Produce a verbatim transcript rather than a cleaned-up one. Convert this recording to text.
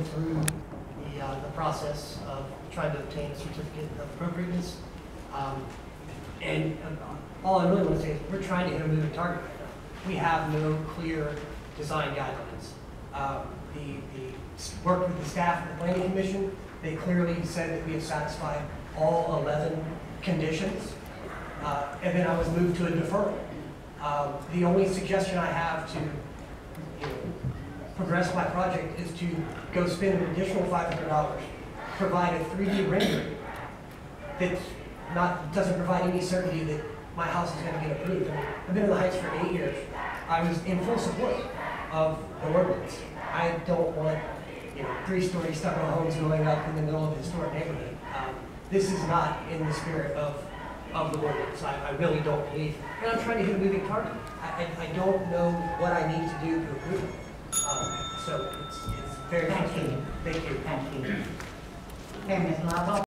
through the, uh, the process of trying to obtain a certificate of appropriateness. Um, and uh, all I really want to say is we're trying to hit a moving target right now. We have no clear design guidelines. Um, the, the work with the staff at the Planning Commission, they clearly said that we have satisfied all eleven conditions. Uh, and then I was moved to a deferral. Um, the only suggestion I have to you know, progress my project is to go spend an additional five hundred dollars, provide a three D rendering that not doesn't provide any certainty that my house is going to get approved. I've been in the Heights for eight years. I was in full support of the ordinance. I don't want you know three-story stucco homes going up in the middle of a historic neighborhood. Um, this is not in the spirit of of the ordinance. I, I really don't believe. And I'm trying to hit a moving target. I, I, I don't know what I need to do to approve it. Um, so it's, it's very Thank frustrating. you. Thank you. Thank you. Okay, Miz Lovell.